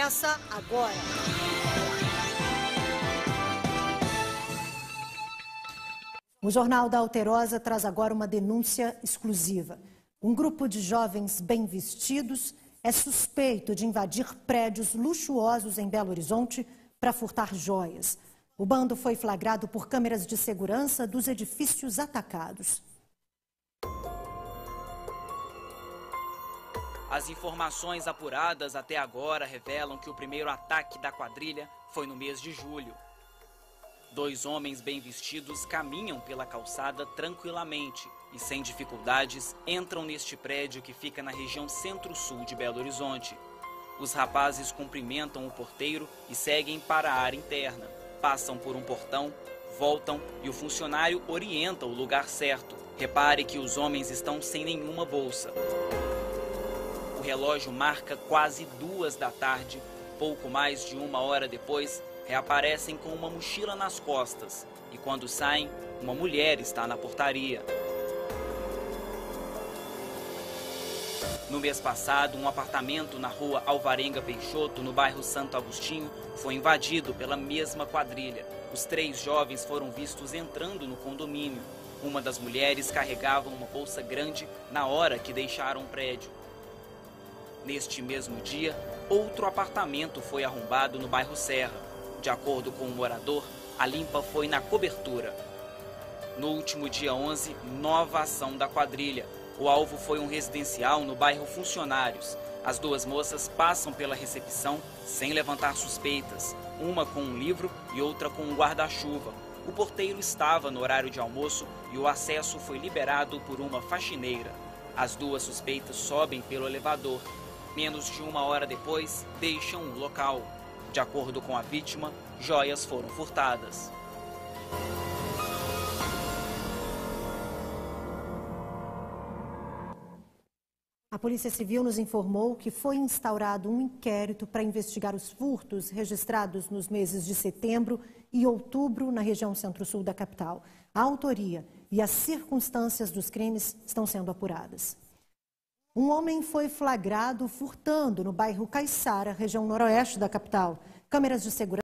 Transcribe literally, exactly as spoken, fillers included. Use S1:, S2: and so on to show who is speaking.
S1: começa agora. O Jornal da Alterosa traz agora uma denúncia exclusiva. Um grupo de jovens bem vestidos é suspeito de invadir prédios luxuosos em Belo Horizonte para furtar joias. O bando foi flagrado por câmeras de segurança dos edifícios atacados.
S2: As informações apuradas até agora revelam que o primeiro ataque da quadrilha foi no mês de julho. Dois homens bem vestidos caminham pela calçada tranquilamente e, sem dificuldades, entram neste prédio que fica na região centro-sul de Belo Horizonte. Os rapazes cumprimentam o porteiro e seguem para a área interna. Passam por um portão, voltam e o funcionário orienta o lugar certo. Repare que os homens estão sem nenhuma bolsa. O relógio marca quase duas da tarde. Pouco mais de uma hora depois, reaparecem com uma mochila nas costas. E quando saem, uma mulher está na portaria. No mês passado, um apartamento na rua Alvarenga Peixoto, no bairro Santo Agostinho, foi invadido pela mesma quadrilha. Os três jovens foram vistos entrando no condomínio. Uma das mulheres carregava uma bolsa grande na hora que deixaram o prédio. Neste mesmo dia, outro apartamento foi arrombado no bairro Serra. De acordo com o morador, a limpa foi na cobertura. No último dia onze, nova ação da quadrilha. O alvo foi um residencial no bairro Funcionários. As duas moças passam pela recepção sem levantar suspeitas, uma com um livro e outra com um guarda-chuva. O porteiro estava no horário de almoço e o acesso foi liberado por uma faxineira. As duas suspeitas sobem pelo elevador. Menos de uma hora depois, deixam o local. De acordo com a vítima, joias foram furtadas.
S1: A Polícia Civil nos informou que foi instaurado um inquérito para investigar os furtos registrados nos meses de setembro e outubro na região centro-sul da capital. A autoria e as circunstâncias dos crimes estão sendo apuradas. Um homem foi flagrado furtando no bairro Caiçara, região noroeste da capital. Câmeras de segurança